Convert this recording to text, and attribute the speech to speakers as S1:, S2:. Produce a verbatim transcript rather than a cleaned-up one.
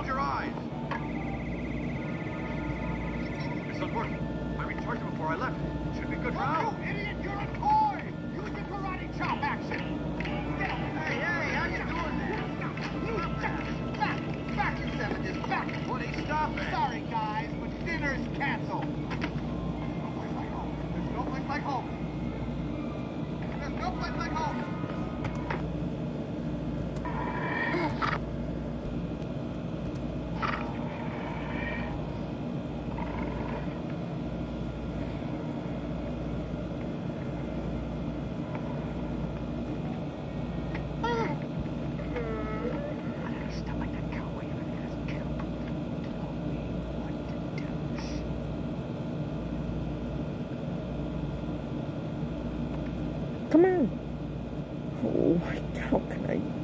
S1: Close your eyes. It's not working. I recharged it before I left. Should be good for now.
S2: You idiot, you're a toy! Use your karate chop action! Get up!
S1: Hey, hey, how you doing there?
S2: You back! Back, you savages! Back!
S1: Woody, stop it!
S2: Sorry, guys, but dinner's canceled. No place like home. There's no place like home. There's no place like home.
S3: Come on. Oh, how can I?